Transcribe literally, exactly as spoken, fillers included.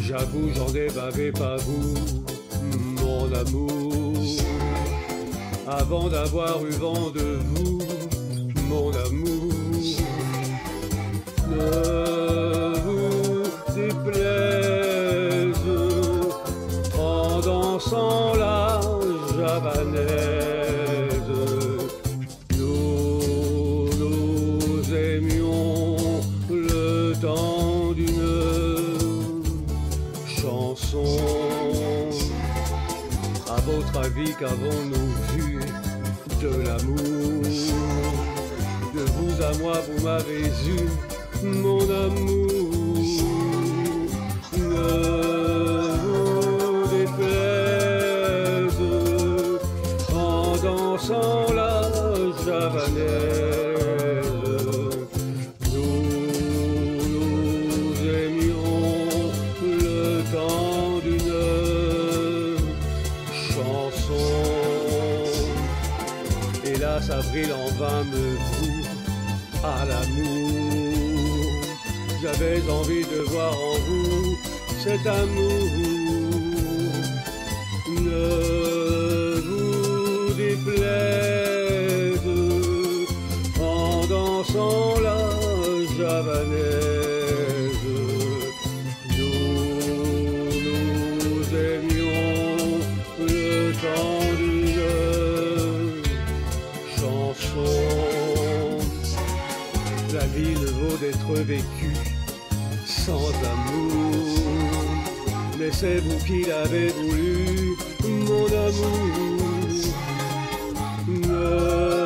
J'avoue, j'en ai bavé pas vous, mon amour. Avant d'avoir eu vent de vous, mon amour. Ne vous déplaise en dansant la javanaise. Nous nous aimions le temps d'une chanson. À votre avis, qu'avons-nous vu de l'amour? De vous à moi, vous m'avez eu, mon amour. Ne vous déplaise en dansant la javanaise. Nous nous aimions le temps d'une chanson. Hélas, avril en vain me voue à l'amour. J'avais envie de voir en vous cet amour. Ne vous déplaise en dansant la javanaise. Nous nous aimions le temps d'une chanson. La vie ne vaut d'être vécue sans amour, mais c'est vous qui l'avez voulu, mon amour. Ne